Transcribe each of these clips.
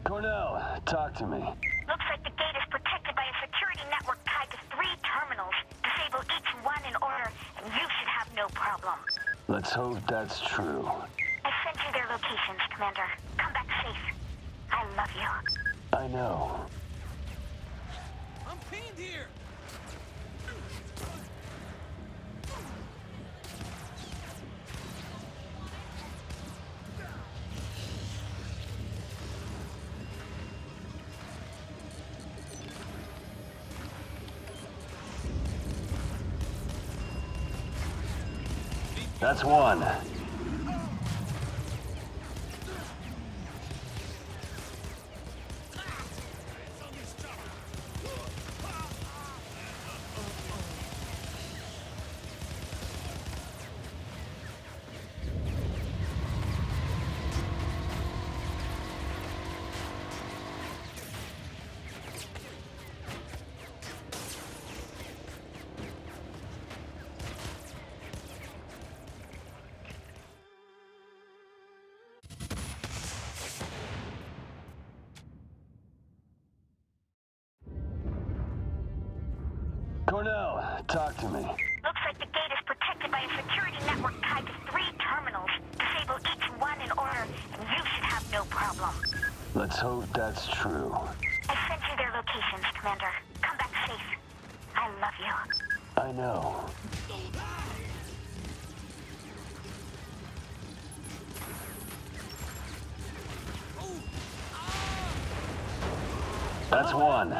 Cornell, talk to me. Looks like the gate is protected by a security network tied to 3 terminals. Disable each one in order, and you should have no problem. Let's hope that's true. I sent you their locations, Commander. Come back safe. I love you. I know. I'm pinned here! That's one. Cornell, talk to me. Looks like the gate is protected by a security network tied to 3 terminals. Disable each one in order, and you should have no problem. Let's hope that's true. I sent you their locations, Commander. Come back safe. I love you. I know. That's one.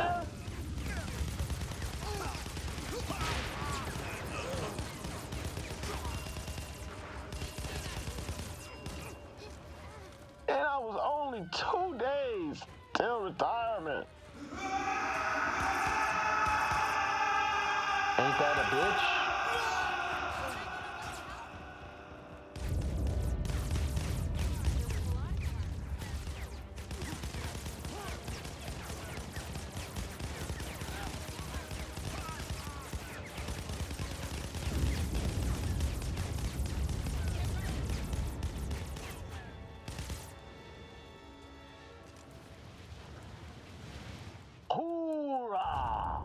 And I was only 2 days till retirement. Ain't that a bitch? Hoorah!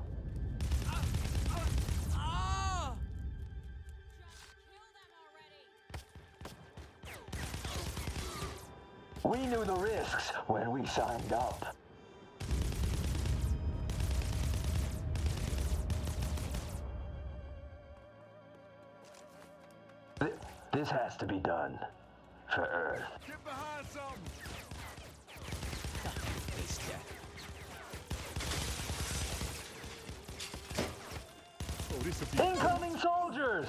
We knew the risks when we signed up. This has to be done for Earth. Get behind something! Oh, this'll be Incoming soldiers!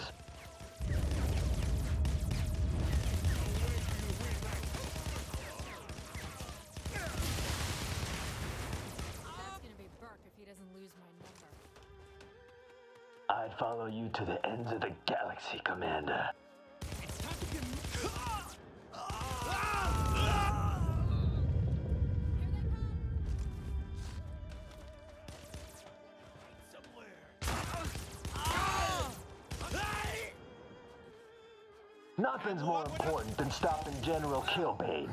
That's gonna be Burke if he doesn't lose my number. I'd follow you to the ends of the galaxy, Commander. It's time to get... Nothing's more important than stopping General Kilbane.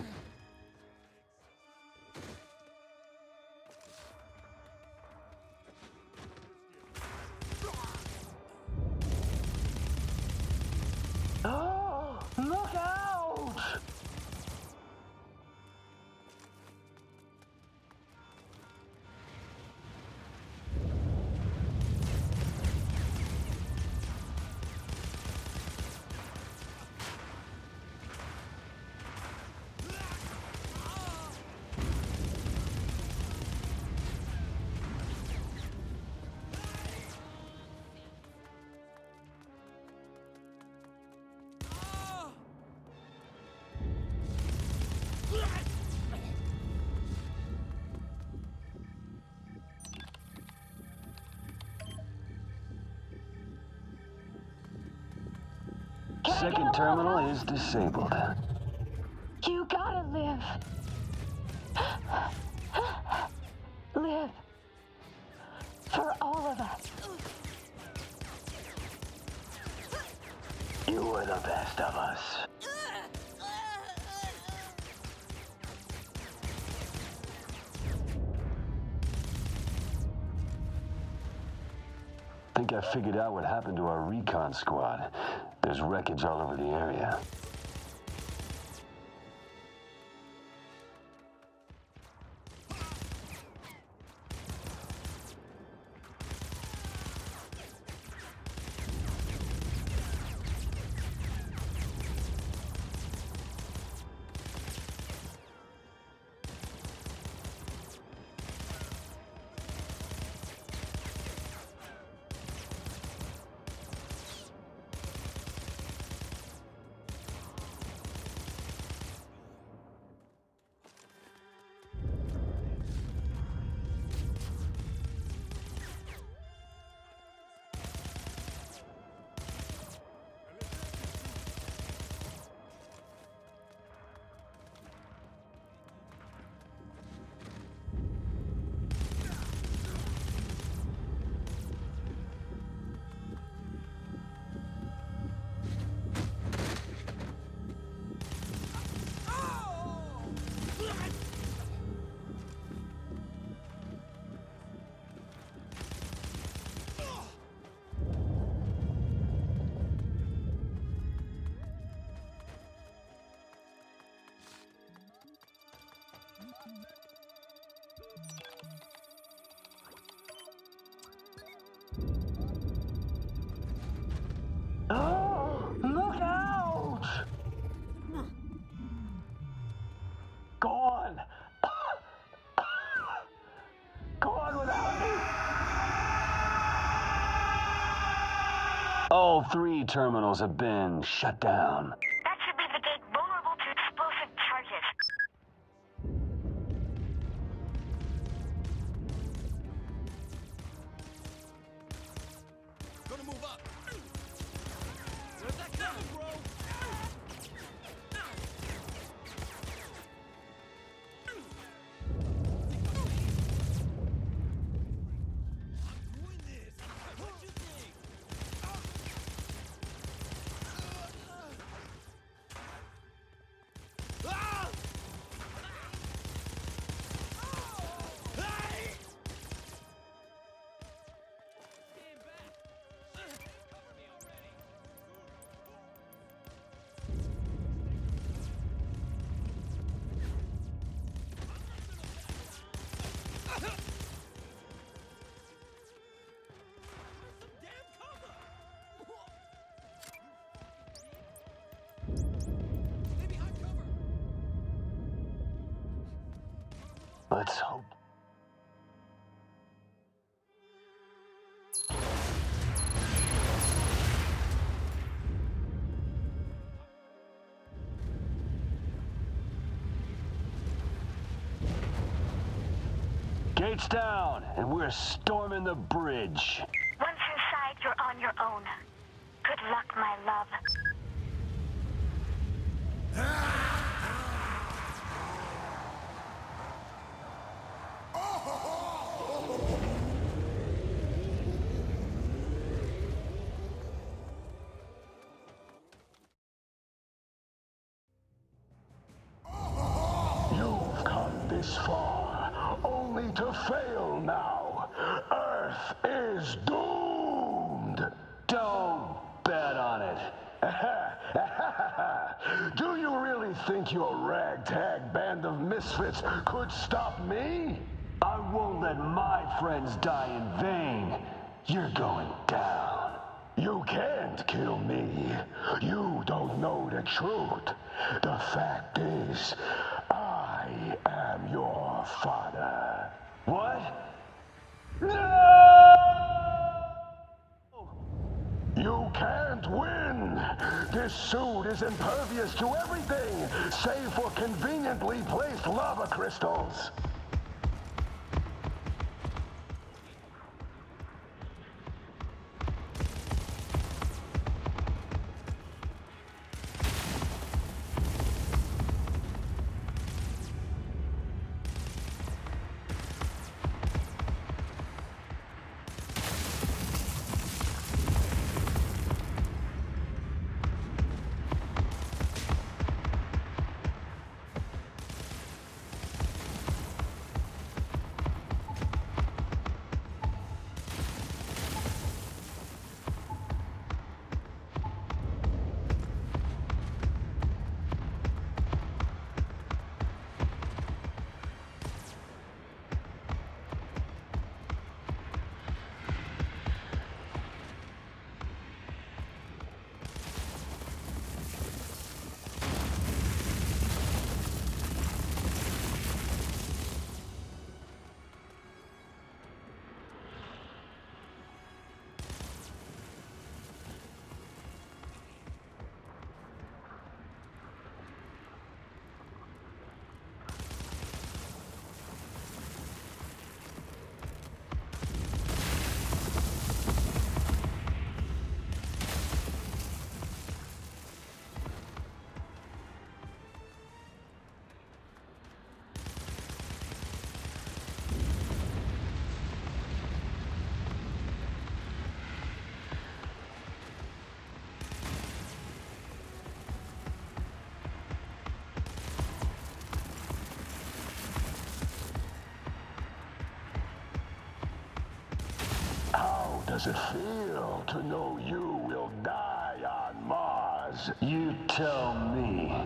Oh, look out! Second terminal is disabled. You gotta live. Live. For all of us. You were the best of us. think I figured out what happened to our recon squad. There's wreckage all over the area. Oh, look out! Go on! Go on without me! All 3 terminals have been shut down. That should leave the gate vulnerable to explosive charges. Gonna move up. Where's that coming, bro? I'm doing this. What you think? Ah! Hey! Stand back. Cover me already. Some damn cover. Stay behind cover. Let's hope. Gates down, and we're storming the bridge. Once inside, you're on your own. Good luck, my love. You've come this far, only to fail now. Earth is doomed. Don't bet on it. Do you really think your ragtag band of misfits could stop me? I won't let my friends die in vain. You're going down. You can't kill me. You don't know the truth. The fact is, I am your father. What? You can't win! This suit is impervious to everything, save for conveniently placed lava crystals. does it feel to know you will die on Mars? You tell me.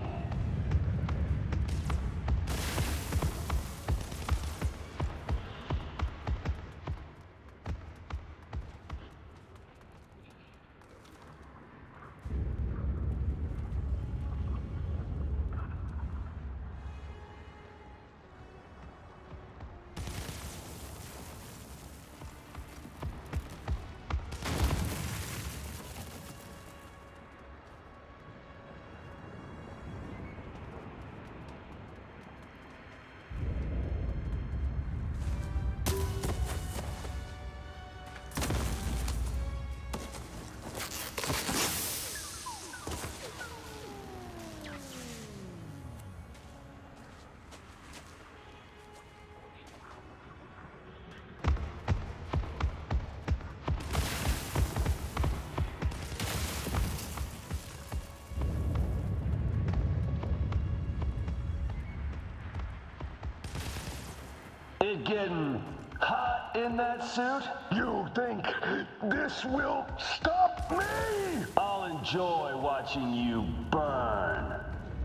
It getting hot in that suit? You think this will stop me? I'll enjoy watching you burn.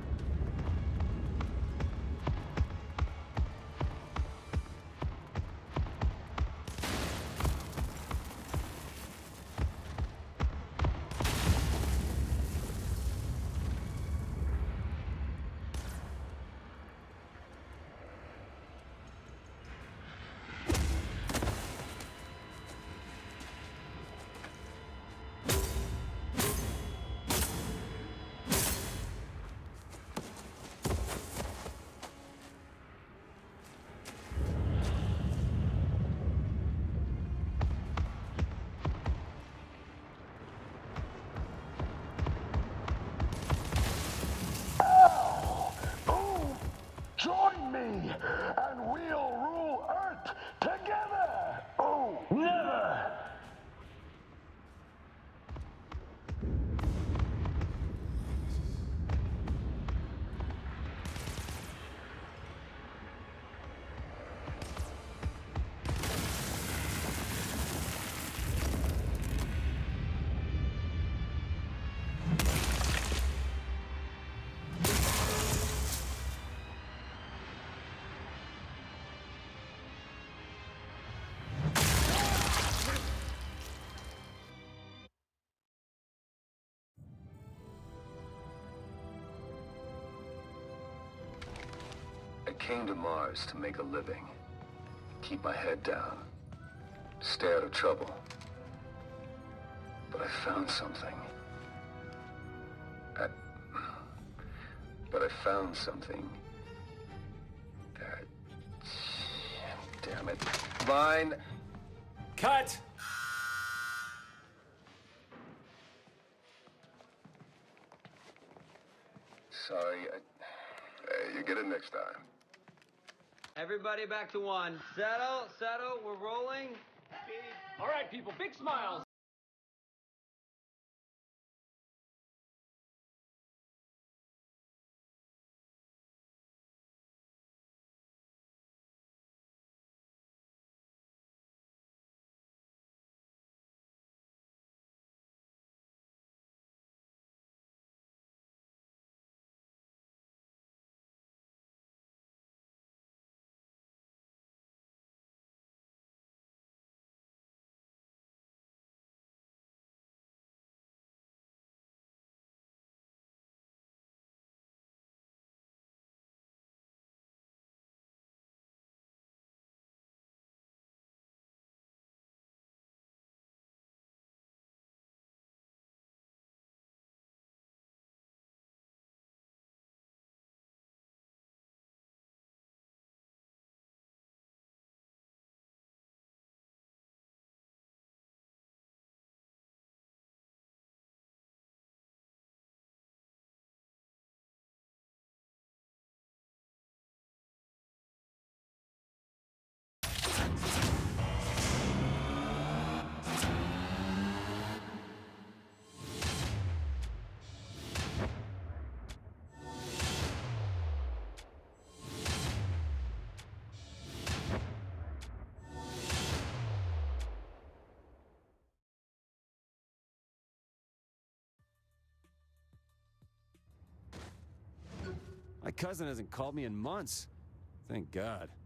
Join me, and we'll rule Earth together! Oh, Never! I came to Mars to make a living, keep my head down, stay out of trouble. But I found something. But I found something that... Damn it. Vine! Cut! Sorry, you get it next time. Everybody back to one. Settle, we're rolling. All right, people, big smiles. My cousin hasn't called me in months. Thank God.